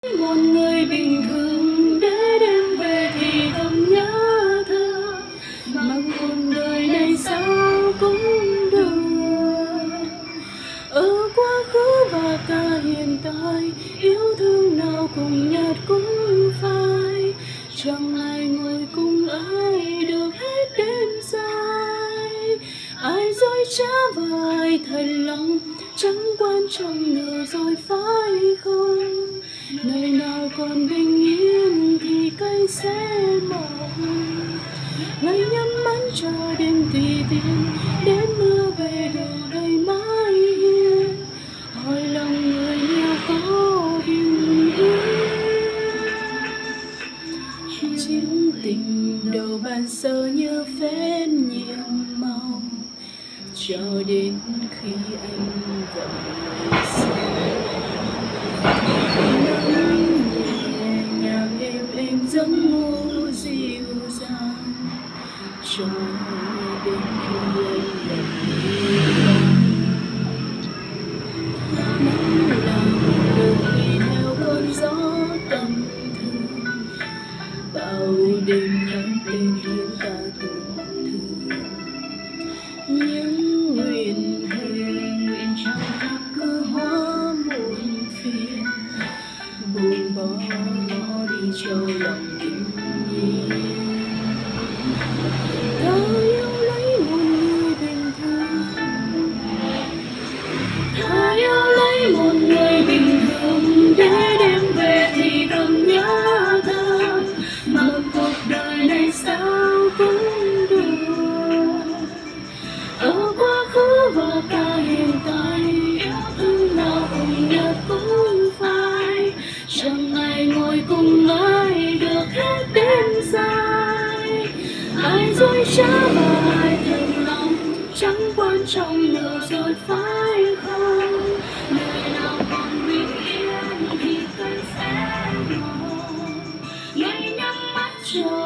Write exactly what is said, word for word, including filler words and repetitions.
Một người bình thường để đêm về thì thầm nhớ thương, mà cuộc đời này sao cũng được. Ở quá khứ và cả hiện tại, yêu thương nào cùng nhạt cũng phai. Chẳng ai ngồi cùng ai được hết đêm dài. Ai dối trá và ai thật lòng, chẳng quan trọng nữa rồi phải không? Nơi nào còn bình yên thì cây sẽ mọc. Ngày nhắm mắt chờ đêm tùy tiện, đến mưa về đều đầy mái hiên. Hỏi lòng người nghèo có bình yên. Chiến tình đầu ban sơ như phép nhiệm màu, cho đến khi anh gặp người sau. Nắng nhẹ nhàng êm êm giấc ngủ dịu dàng, cho đến khi anh gặp người. Nắng lòng được đi theo cơn gió tầm thường, bao đêm khắc tên khiến ta tổn thương. Những nguyện hình trong khắc cứ hóa muộn phiền, buông bỏ nó đi cho lòng bình yên. Ta yêu lấy một người bình thường, ta yêu lấy một người bình thường, để đêm về thì thầm nhớ thương, mà cuộc đời này sao cũng được. Ở quá khứ và cả hiện tại, yêu thương nào cùng nhạt cũng phai. Chẳng ai ngồi cùng ai được hết đêm dài. Ai dối trá và ai thật lòng, chẳng quan trọng nữa rồi phải không? Nơi nào còn bình yên thì cây sẽ mọc. Ngày nhắm mắt chờ